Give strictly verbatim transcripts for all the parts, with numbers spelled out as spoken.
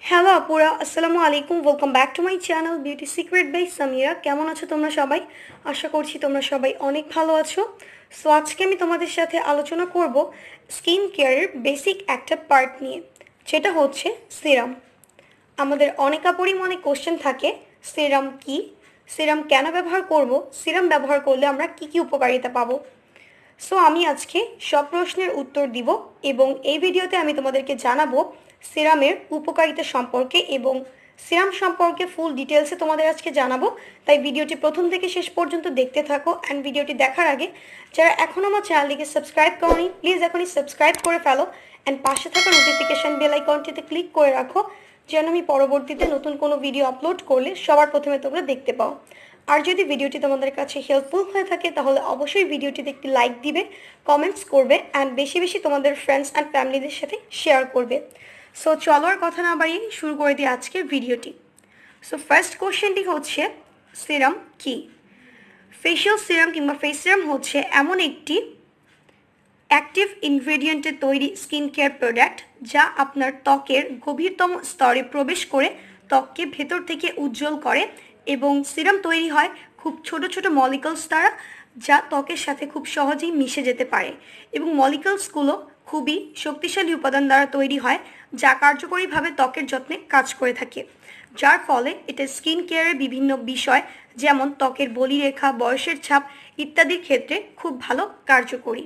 Hello আপুরা, আসসালামু আলাইকুম। Welcome back to my channel beauty secret by Samira. কেমন আছো তোমরা সবাই? আশা করছি তোমরা সবাই অনেক ভালো আছো। সো আজকে আমি তোমাদের সাথে আলোচনা করব স্কিন কেয়ারের বেসিক একটা পার্ট নিয়ে, যেটা হচ্ছে সিরাম। আমাদের অনেক আপুরই মনে কোশ্চেন থাকে, সিরাম কি, সিরাম কেন ব্যবহার করব, সিরাম ব্যবহার করলে আমরা কি কি উপকারিতা পাবো। সো আমি আজকে সব প্রশ্নের উত্তর দিব এবং এই ভিডিওতে আমি তোমাদেরকে জানাবো সিরামের উপকারিতা সম্পর্কে এবং সিরাম সম্পর্কে ফুল ডিটেলসে তোমাদের আজকে জানাবো। তাই ভিডিওটি প্রথম থেকে শেষ পর্যন্ত দেখতে থাকো। অ্যান্ড ভিডিওটি দেখার আগে যারা এখনও আমার চ্যানেলটিকে সাবস্ক্রাইব করোনি, প্লিজ এখনই সাবস্ক্রাইব করে ফেলো অ্যান্ড পাশে থাকা নোটিফিকেশান বেল আইকনটিতে ক্লিক করে রাখো, যেন আমি পরবর্তীতে নতুন কোনো ভিডিও আপলোড করলে সবার প্রথমে তোমরা দেখতে পাও। আর যদি ভিডিওটি তোমাদের কাছে হেল্পফুল হয়ে থাকে তাহলে অবশ্যই ভিডিওটিতে একটি লাইক দিবে, কমেন্টস করবে অ্যান্ড বেশি বেশি তোমাদের ফ্রেন্ডস অ্যান্ড ফ্যামিলিদের সাথে শেয়ার করবে। সো চলো আর কথা না বাড়িয়ে শুরু করে দিই আজকের ভিডিওটি। সো ফার্স্ট কোশ্চেনটি হচ্ছে, সিরাম কি? ফেশিয়াল সিরাম কিংবা ফেস সিরাম হচ্ছে এমন একটি অ্যাক্টিভ ইনগ্রেডিয়েন্টে তৈরি স্কিন কেয়ার প্রোডাক্ট যা আপনার ত্বকের গভীরতম স্তরে প্রবেশ করে ত্বককে ভেতর থেকে উজ্জ্বল করে। এবং সিরাম তৈরি হয় খুব ছোট ছোট মলিকুলস দ্বারা, যা ত্বকের সাথে খুব সহজেই মিশে যেতে পারে। এবং মলিকুলসগুলো খুবই শক্তিশালী উপাদান দ্বারা তৈরি হয়, যা কার্যকরীভাবে ত্বকের যত্নে কাজ করে থাকে, যার ফলে এটা স্কিন কেয়ারের বিভিন্ন বিষয় যেমন ত্বকের বলিরেখা, বয়সের ছাপ ইত্যাদির ক্ষেত্রে খুব ভালো কার্যকরী।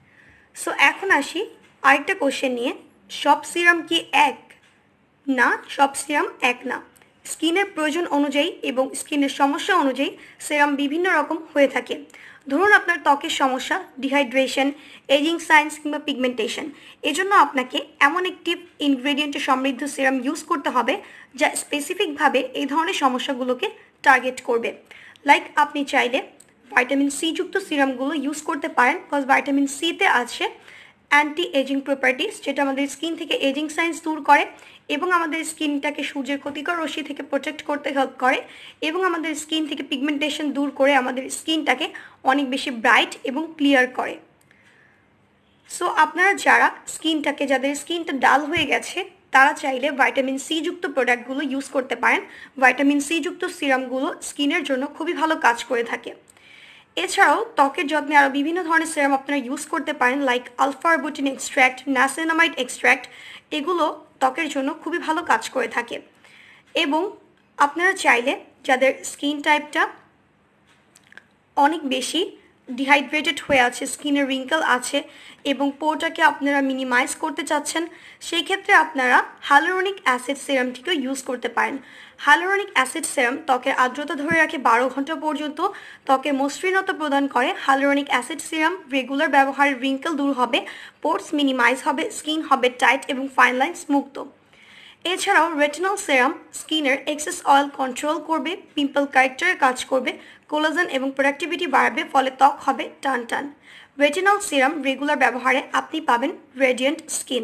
সো এখন আসি আরেকটা কোশ্চেন নিয়ে, সব সিরাম কি এক? না, সব সিরাম এক না। স্কিনের প্রয়োজন অনুযায়ী এবং স্কিনের সমস্যা অনুযায়ী সিরাম বিভিন্ন রকম হয়ে থাকে। ধরুন আপনার ত্বকের সমস্যা, ডিহাইড্রেশন, এজিং সাইন্স কিংবা পিগমেন্টেশন, এজন্য আপনাকে এমন একটি ইনগ্রেডিয়েন্টে সমৃদ্ধ সিরাম ইউজ করতে হবে যা স্পেসিফিকভাবে এই ধরনের সমস্যাগুলোকে টার্গেট করবে। লাইক আপনি চাইলে ভাইটামিন সি যুক্ত সিরামগুলো ইউজ করতে পারেন, বিকজ ভাইটামিন সিতে আছে অ্যান্টি এজিং প্রপার্টিস, যেটা আমাদের স্কিন থেকে এজিং সাইন্স দূর করে এবং আমাদের স্কিনটাকে সূর্যের ক্ষতিকর রশ্মি থেকে প্রোটেক্ট করতে হেল্প করে এবং আমাদের স্কিন থেকে পিগমেন্টেশন দূর করে আমাদের স্কিনটাকে অনেক বেশি ব্রাইট এবং ক্লিয়ার করে। সো আপনারা যারা স্কিনটাকে, যাদের স্কিনটা ডাল হয়ে গেছে, তারা চাইলে ভাইটামিন সি যুক্ত প্রোডাক্টগুলো ইউজ করতে পারেন। ভাইটামিন সি যুক্ত সিরামগুলো স্কিনের জন্য খুবই ভালো কাজ করে থাকে। এছাড়াও ত্বকের যত্নে আরও বিভিন্ন ধরনের সিরাম আপনারা ইউজ করতে পারেন, like alpha arbutin extract, niacinamide extract, এগুলো ত্বকের জন্য খুবই ভালো কাজ করে থাকে। এবং আপনারা চাইলে যাদের স্কিন টাইপটা অনেক বেশি ডিহাইড্রেটেড হয়ে আছে, স্কিনের রিঙ্কেল আছে এবং পোরটাকে আপনারা মিনিমাইজ করতে চাচ্ছেন, সেই ক্ষেত্রে আপনারা হাইলুরোনিক অ্যাসিড সিরামটিকেও ইউজ করতে পারেন। হাইলুরোনিক অ্যাসিড সিরাম ত্বকের আর্দ্রতা ধরে রাখে বারো ঘন্টা পর্যন্ত, ত্বকে মসৃণতা প্রদান করে। হাইলুরোনিক অ্যাসিড সিরাম রেগুলার ব্যবহারে রিঙ্কেল দূর হবে, পোর্স মিনিমাইজ হবে, স্কিন হবে টাইট এবং ফাইন লাইন্স মুক্ত। এছাড়াও রেটিনল সিরাম স্কিনের এক্সেস অয়েল কন্ট্রোল করবে, পিম্পল কারেক্টরের কাজ করবে, কোলাজেন এবং প্রোডাক্টিভিটি বাড়বে, ফলে ত্বক হবে টান টান। রেটিনল সিরাম রেগুলার ব্যবহারে আপনি পাবেন রেডিয়েন্ট স্কিন।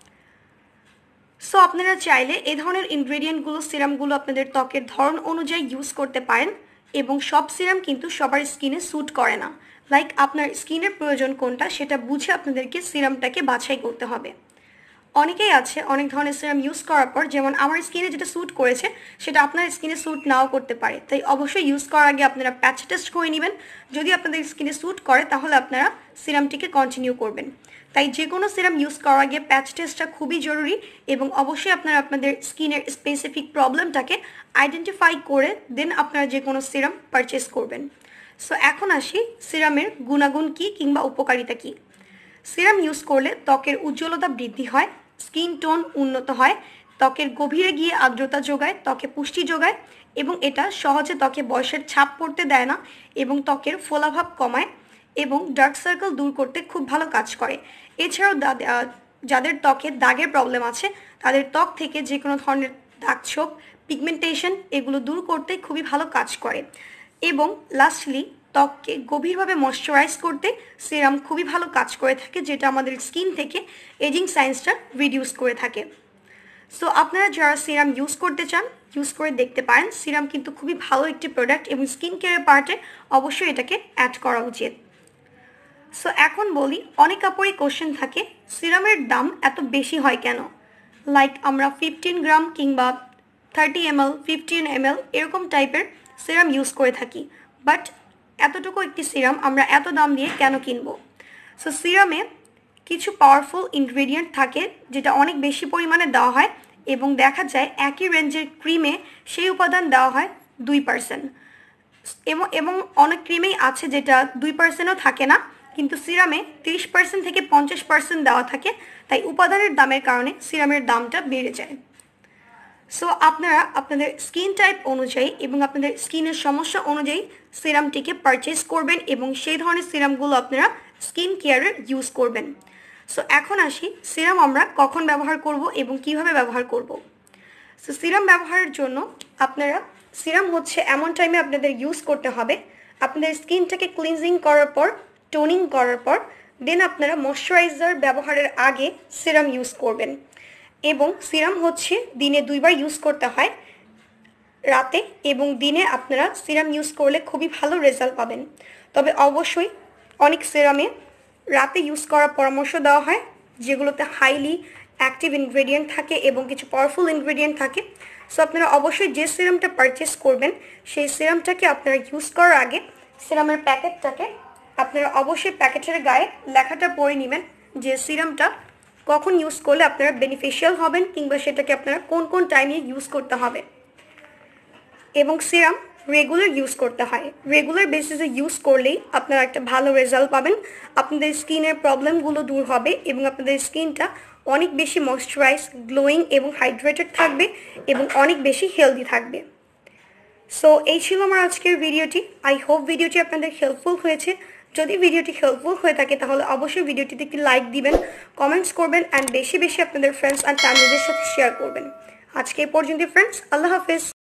সো আপনারা চাইলে এই ধরনের ইনগ্রেডিয়েন্টগুলো, সিরামগুলো আপনাদের ত্বকের ধরন অনুযায়ী ইউজ করতে পারেন এবং সব সিরাম কিন্তু সবার স্কিনে স্যুট করে না। লাইক আপনার স্কিনের প্রয়োজন কোনটা সেটা বুঝে আপনাদেরকে সিরামটাকে বাছাই করতে হবে। অনেকেই আছে অনেক ধরনের সিরাম ইউজ করার পর, যেমন আমার স্কিনে যেটা স্যুট করেছে সেটা আপনার স্কিনে স্যুট নাও করতে পারে, তাই অবশ্যই ইউজ করার আগে আপনারা প্যাচ টেস্ট করে নেবেন। যদি আপনাদের স্কিনে স্যুট করে তাহলে আপনারা সিরামটিকে কন্টিনিউ করবেন। তাই যে কোনো সিরাম ইউজ করার আগে প্যাচ টেস্টটা খুবই জরুরি এবং অবশ্যই আপনারা আপনাদের স্কিনের স্পেসিফিক প্রবলেমটাকে আইডেন্টিফাই করে দেন আপনারা যে কোনো সিরাম পারচেস করবেন। সো এখন আসি সিরামের গুণাগুণ কী কিংবা উপকারিতা কী। সিরাম ইউজ করলে ত্বকের উজ্জ্বলতা বৃদ্ধি হয়, স্কিন টোন উন্নত হয়, ত্বকের গভীরে গিয়ে আর্দ্রতা যোগায়, ত্বকে পুষ্টি যোগায় এবং এটা সহজে ত্বকে বয়সের ছাপ পড়তে দেয় না এবং ত্বকের ফোলাভাব কমায় এবং ডার্ক সার্কেল দূর করতে খুব ভালো কাজ করে। এছাড়াও যাদের ত্বকে দাগের প্রবলেম আছে তাদের ত্বক থেকে যে কোনো ধরনের দাগ ছোপ, পিগমেন্টেশন এগুলো দূর করতে খুবই ভালো কাজ করে। এবং লাস্টলি ত্বককে গভীরভাবে ময়শ্চারাইজ করতে সিরাম খুবই ভালো কাজ করে থাকে, যেটা আমাদের স্কিন থেকে এজিং সাইন্সটা রিডিউস করে থাকে। সো আপনারা যারা সিরাম ইউজ করতে চান ইউজ করে দেখতে পারেন। সিরাম কিন্তু খুবই ভালো একটি প্রোডাক্ট এবং স্কিন কেয়ারের পার্টে অবশ্যই এটাকে অ্যাড করা উচিত। সো এখন বলি, অনেক আপুরই কোশ্চেন থাকে সিরামের দাম এত বেশি হয় কেন? লাইক আমরা ফিফটিন গ্রাম কিংবা thirty M L fifteen M L এরকম টাইপের সিরাম ইউজ করে থাকি, বাট এতটুকু একটি সিরাম আমরা এত দাম দিয়ে কেন কিনবো? সো সিরামে কিছু পাওয়ারফুল ইনগ্রেডিয়েন্ট থাকে যেটা অনেক বেশি পরিমাণে দেওয়া হয় এবং দেখা যায় একই রেঞ্জের ক্রিমে সেই উপাদান দেওয়া হয় দুই পার্সেন্ট এবং এবং অনেক ক্রিমেই আছে যেটা দুই পার্সেন্টও থাকে না, কিন্তু সিরামে তিরিশ পার্সেন্ট থেকে পঞ্চাশ পার্সেন্ট দেওয়া থাকে, তাই উপাদানের দামের কারণে সিরামের দামটা বেড়ে যায়। সো আপনারা আপনাদের স্কিন টাইপ অনুযায়ী এবং আপনাদের স্কিনের সমস্যা অনুযায়ী সিরামটিকে পারচেস করবেন এবং সেই ধরনের সিরামগুলো আপনারা স্কিন কেয়ারে ইউজ করবেন। সো এখন আসি সিরাম আমরা কখন ব্যবহার করব এবং কিভাবে ব্যবহার করব। সো সিরাম ব্যবহারের জন্য আপনারা সিরাম হচ্ছে এমন টাইমে আপনাদের ইউজ করতে হবে আপনাদের স্কিনটাকে ক্লিনজিং করার পর, টোনিং করার পর, দেন আপনারা ময়শ্চারাইজার ব্যবহারের আগে সিরাম ইউজ করবেন। এবং সিরাম হচ্ছে দিনে দুইবার ইউজ করতে হয়, রাতে এবং দিনে। আপনারা সিরাম ইউজ করলে খুবই ভালো রেজাল্ট পাবেন, তবে অবশ্যই অনেক সিরামে রাতে ইউজ করার পরামর্শ দেওয়া হয় যেগুলোতে হাইলি অ্যাক্টিভ ইনগ্রেডিয়েন্ট থাকে এবং কিছু পাওয়ারফুল ইনগ্রেডিয়েন্ট থাকে। সো আপনারা অবশ্যই যে সিরামটা পারচেস করবেন সেই সিরামটাকে আপনারা ইউজ করার আগে সিরামের প্যাকেটটাকে আপনারা অবশ্যই প্যাকেটের গায়ে লেখাটা পড়ে নেবেন যে সিরামটা কখন ইউজ করলে আপনারা বেনিফিশিয়াল হবেন কিংবা সেটাকে আপনারা কোন কোন টাইমে ইউজ করতে হবে। এবং সিরাম রেগুলার ইউজ করতে হয়, রেগুলার বেসিসে ইউজ করলেই আপনারা একটা ভালো রেজাল্ট পাবেন, আপনাদের স্কিনের প্রবলেমগুলো দূর হবে এবং আপনাদের স্কিনটা অনেক বেশি ময়শ্চারাইজ, গ্লোয়িং এবং হাইড্রেটেড থাকবে এবং অনেক বেশি হেলদি থাকবে। সো এই ছিল আমার আজকের ভিডিওটি। আই হোপ ভিডিওটি আপনাদের হেল্পফুল হয়েছে। যদি ভিডিওটি হেল্পফুল হয়ে থাকে তাহলে অবশ্যই ভিডিওটিতে একটি লাইক দিবেন, কমেন্টস করবেন অ্যান্ড বেশি বেশি আপনাদের ফ্রেন্ডস অ্যান্ড ফ্যামিলিদের সাথে শেয়ার করবেন। আজকে এই পর্যন্ত ফ্রেন্ডস, আল্লাহ হাফেজ।